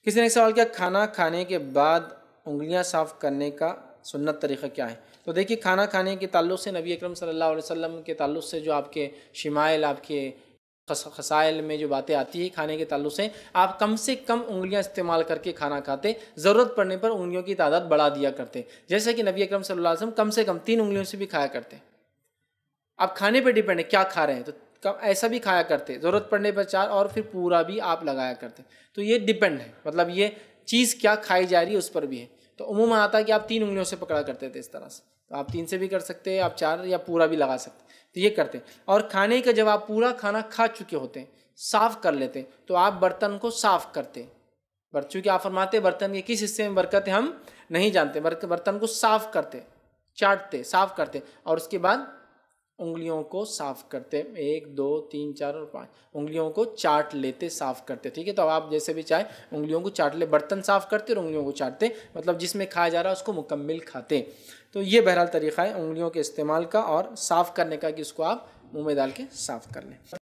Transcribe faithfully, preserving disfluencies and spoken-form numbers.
किसी ने सवाल किया खाना खाने के बाद उंगलियां साफ़ करने का सुन्नत तरीक़ा क्या है। तो देखिए, खाना खाने के ताल्लुक़ से नबी अकरम सल्लल्लाहु अलैहि वसल्लम के ताल्लुक़ से जो आपके शिमाइल, आपके खसाइल में जो बातें आती है खाने के ताल्लुक़ से, आप कम से कम उंगलियां इस्तेमाल करके खाना खाते, ज़रूरत पड़ने पर उंगलियों की तादाद बढ़ा दिया करते। जैसे कि नबी अकरम सल्लल्लाहु अलैहि वसल्लम कम से कम तीन उंगलियों से भी खाया करते। आप खाने पे डिपेंड है क्या खा रहे हैं, तो कम ऐसा भी खाया करते, ज़रूरत पड़ने पर चार, और फिर पूरा भी आप लगाया करते। तो ये डिपेंड है, मतलब ये चीज़ क्या खाई जा रही है उस पर भी है। तो उम्मूमन आता है कि आप तीन उंगलियों से पकड़ा करते थे इस तरह से, तो आप तीन से भी कर सकते हैं, आप चार या पूरा भी लगा सकते, तो ये करते। और खाने का जब आप पूरा खाना खा चुके होते हैं, साफ़ कर लेते, तो आप बर्तन को साफ़ करते। चूँकि आप फरमाते बर्तन के किस हिस्से में बरकत है हम नहीं जानते, बर्तन को साफ़ करते, चाटते, साफ़ करते, और उसके बाद उंगलियों को साफ़ करते। एक, दो, तीन, चार और पाँच उंगलियों को चाट लेते, साफ़ करते। ठीक है, तो आप जैसे भी चाहे उंगलियों को चाट ले, बर्तन साफ़ करते और उंगलियों को चाटते, मतलब जिसमें खाया जा रहा है उसको मुकम्मिल खाते। तो ये बहरहाल तरीक़ा है उंगलियों के इस्तेमाल का और साफ़ करने का कि उसको आप मुँह में डाल के साफ़ कर लें।